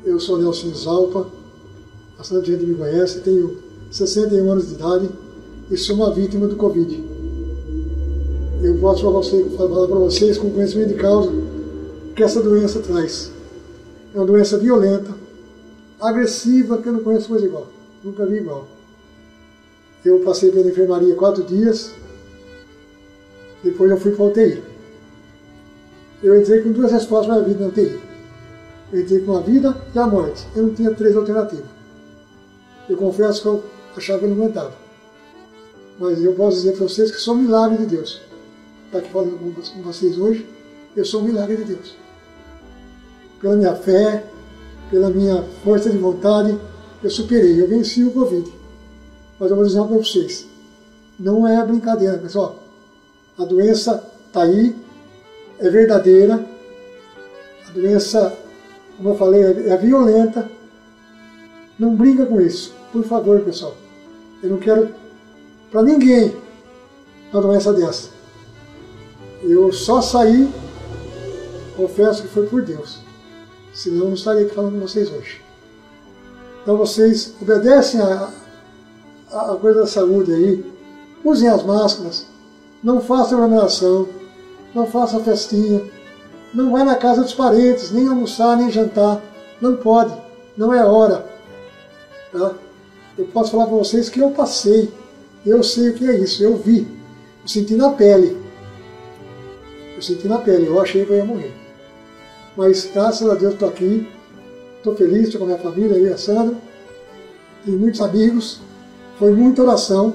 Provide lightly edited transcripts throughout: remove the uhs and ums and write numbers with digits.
Eu sou Nelson Zalpa, bastante gente me conhece, tenho 61 anos de idade e sou uma vítima do Covid. Eu posso falar para vocês com conhecimento de causa que essa doença traz. É uma doença violenta, agressiva, que eu não conheço coisa igual, nunca vi igual. Eu passei pela enfermaria 4 dias, depois eu fui para a UTI. Eu entrei com 2 respostas para a vida na UTI. Eu entrei com a vida e a morte. Eu não tinha 3 alternativas. Eu confesso que eu achava que eu não aguentava. Mas eu posso dizer para vocês que sou um milagre de Deus. Estar aqui falando com vocês hoje, eu sou um milagre de Deus. Pela minha fé, pela minha força de vontade, eu superei, eu venci o Covid. Mas eu vou dizer para vocês, não é brincadeira, pessoal. A doença está aí, é verdadeira. A doença, como eu falei, é violenta. Não brinca com isso, por favor, pessoal. Eu não quero para ninguém uma doença dessa. Eu só saí, confesso que foi por Deus. Senão eu não estaria aqui falando com vocês hoje. Então vocês obedecem a coisa da saúde aí, usem as máscaras, não façam aglomeração, não façam festinha, não vai na casa dos parentes, nem almoçar, nem jantar, não pode, não é hora. Tá? Eu posso falar para vocês que eu passei, eu sei o que é isso, eu vi, eu senti na pele. Eu senti na pele, eu achei que eu ia morrer. Mas graças a Deus estou aqui, estou feliz, estou com a minha família, eu e a Sandra, e muitos amigos. Foi muita oração,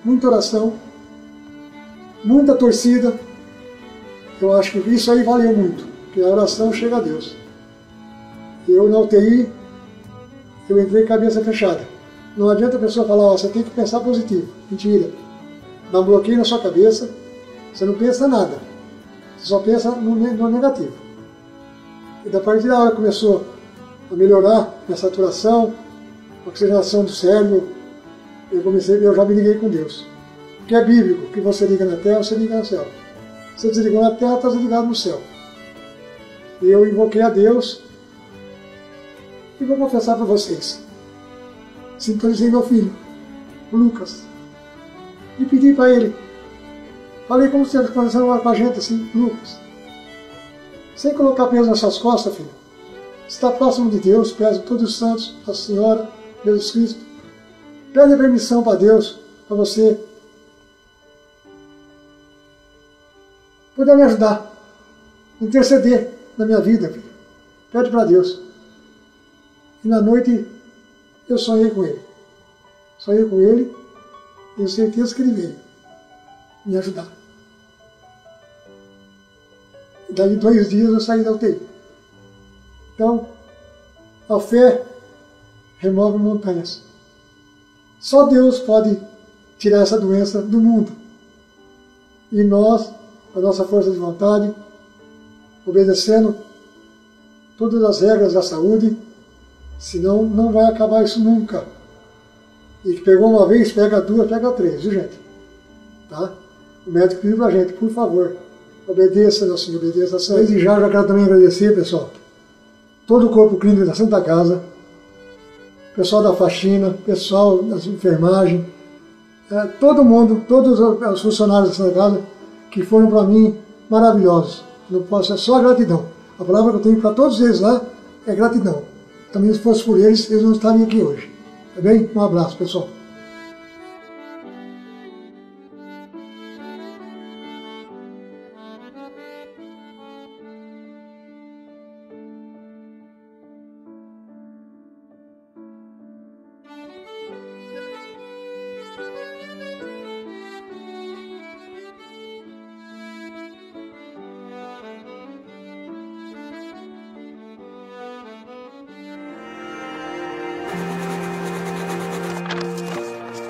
muita torcida. Eu acho que isso aí valeu muito, porque a oração chega a Deus. Eu na UTI, eu entrei cabeça fechada. Não adianta a pessoa falar, você tem que pensar positivo. Mentira. Dá um bloqueio na sua cabeça, você não pensa nada. Você só pensa no negativo. E da partir da hora que começou a melhorar a saturação, a oxigenação do cérebro, eu já me liguei com Deus. Porque é bíblico, que você liga na terra, você liga no céu. Você desligou na terra, está desligado no céu. E eu invoquei a Deus e vou confessar para vocês. Sintonizei meu filho, o Lucas, e pedi para ele. Falei como se ele conversando com a gente assim, Lucas, sem colocar peso nas suas costas, filho. Você está próximo de Deus, peço todos os santos, Nossa Senhora, Jesus Cristo. Pede permissão para Deus, para você poder me ajudar, interceder na minha vida, filho. Pede para Deus. E na noite eu sonhei com ele. Sonhei com ele, tenho certeza que ele veio me ajudar. E daí 2 dias eu saí da UTI. Então, a fé remove montanhas. Só Deus pode tirar essa doença do mundo. E nós, com a nossa força de vontade, obedecendo todas as regras da saúde, senão não vai acabar isso nunca. E que pegou uma vez, pega 2, pega 3, viu gente? Tá? O médico pediu pra gente, por favor, obedeça, meu Senhor, obedeça a saúde. Desde já quero também agradecer, pessoal, todo o corpo clínico da Santa Casa, pessoal da faxina, pessoal da enfermagem, todo mundo, todos os funcionários da Santa Casa, que foram para mim maravilhosos. Não posso, é só gratidão. A palavra que eu tenho para todos eles lá é gratidão. Também se fosse por eles, eles não estariam aqui hoje. Tá bem? Um abraço, pessoal.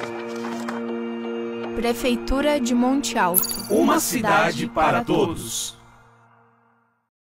Prefeitura de Monte Alto. Uma cidade para todos.